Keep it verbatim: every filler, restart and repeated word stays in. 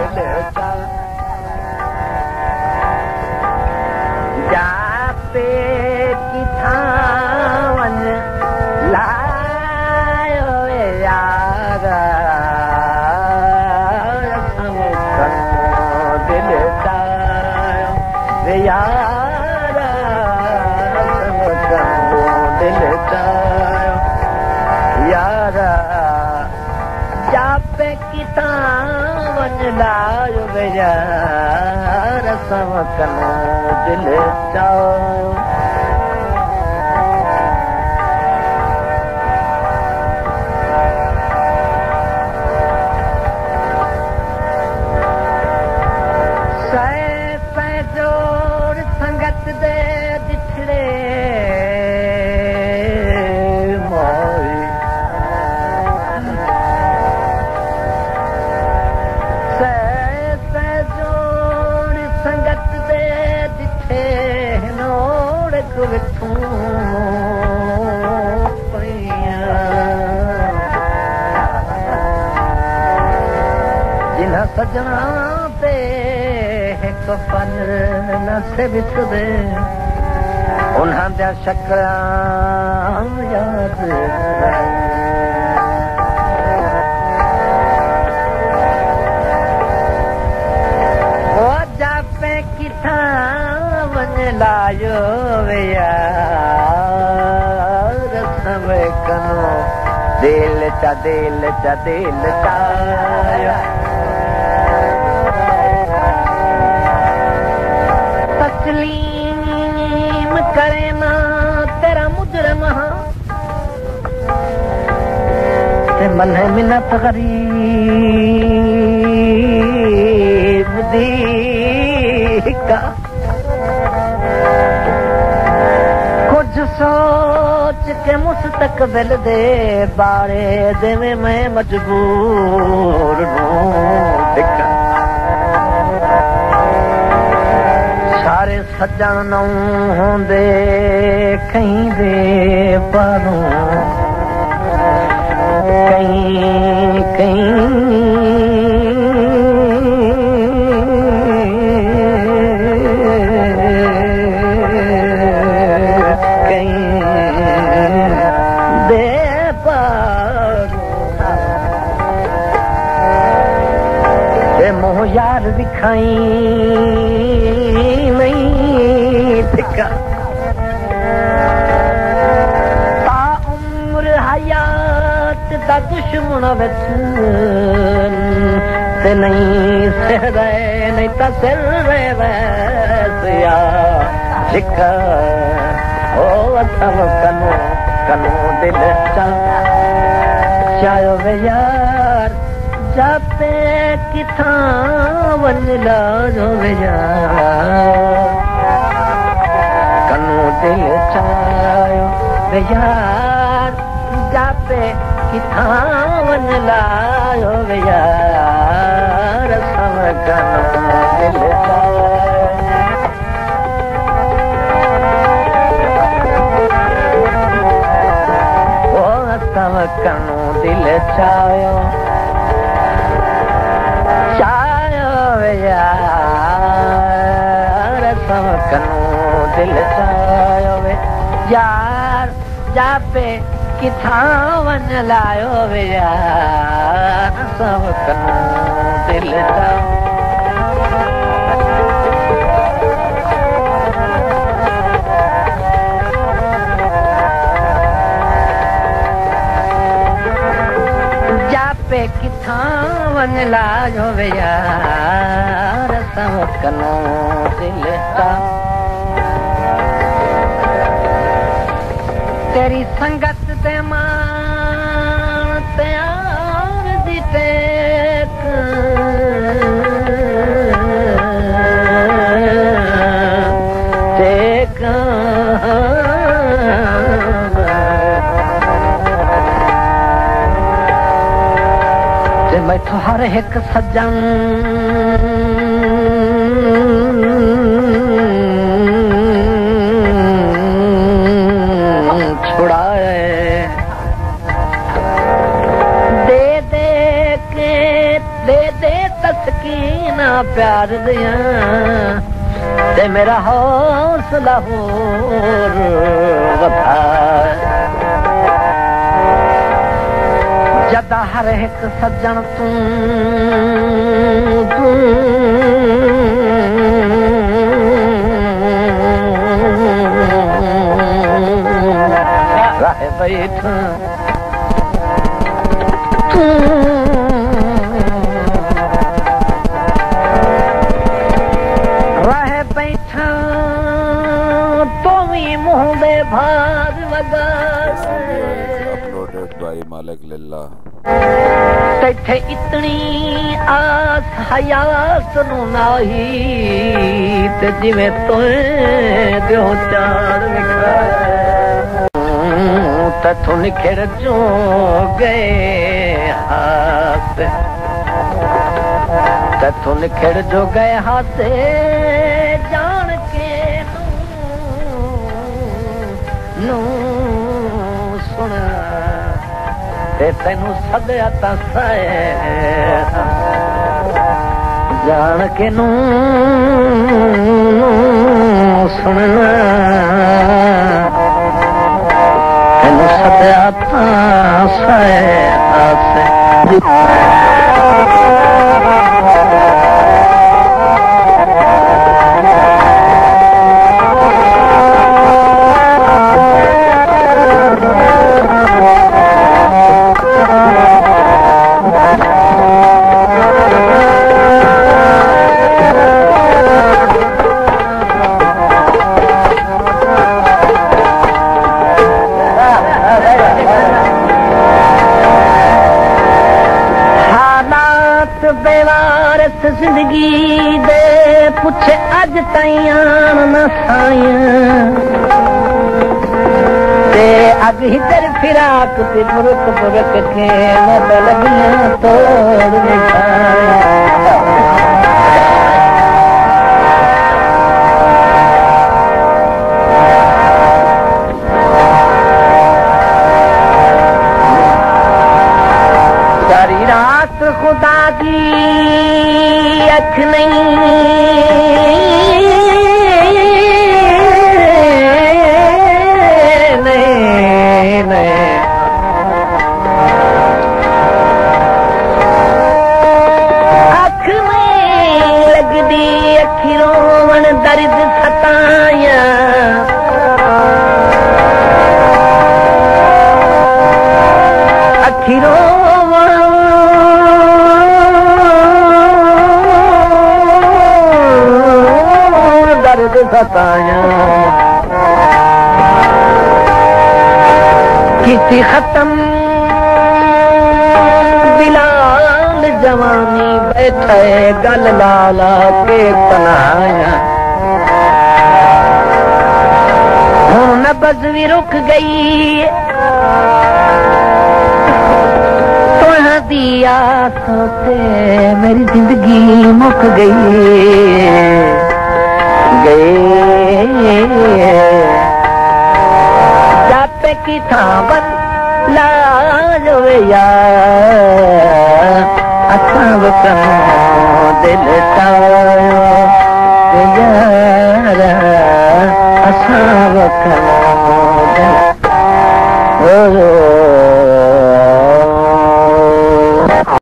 सजना ते एक फन न से बिछदे उन्हां दा शकरां याद ओ जापे किथां वन लायो वे यार सवे कनो दिल चा दिल चा दिल चा तस्लीम करे ना तेरा मुजरम ते मन है मिन्नत गरीब दी का कुछ सोच के मुस्तकबिल दे बारे देवे मैं मजबूर हूँ दिक्का सारे सज्जन नौ होंदे कहीं दे पारों कहीं कहीं कहीं दे पारों ते मोह यार दिखाई ता उम्र हयात दा दुश्मन विच ते नहीं सिर नहीं ता सिर वैसिया शिका ओ अथव कनो कनो दिल चा चायो वे यार जाते किथां वन लाजो वे यार दिल चायो वे यार जाते किथां वन लायो वे यार समझनो दिल चायो ओ समझनो दिल चायो चायो वे यार समझनो दिल चायो वे यार जापे किथां वन लायो वे यार सब कनो दिल चायो जापे किथां वन लायो वे यार सब कनो दिल चायो तेरी संगत ते मान त्यार दी टेक टेक ते मैं तो हर एक सज्जन दे दे के दे दे तस्कीना प्यार दिया ते मेरा हौसला होर वधा जदा हर एक सज्जन तू तू राह बैठा तू राह बैठा तो भी मुँह दे भार वगा भाई मालिक लिल्ला तैथे इतनी आस हयास नू नाही ते जिवें तोए दियो चार विखाए तैथों निखिड़ जो गए हाथ तैथों निखिड़ जो गए हाथ जान के नू सुन ते तैनू सदया ता जान के नू सुनना तैनू सदया ता जिंदगी दे पुछे अज ताइयां न साइयां ते अग ही तेरी फिराक ते मुरुक मुरुक के न लगना तोड़ मिठाई सारी रात खुदा की अख नहीं नहीं नहीं अख में लगदी अखी रोवण दर्द सताया अखी रोवण सताया किसी खत्म बिलाल जवानी बैठे गल लाला के तनाया हूं नब्ज भी रुक गई तुहादी आसों ते मेरी जिंदगी मुक गई जाते की थावन लाजो यार असां वकनो दिल टायो यार असां वकनो दिल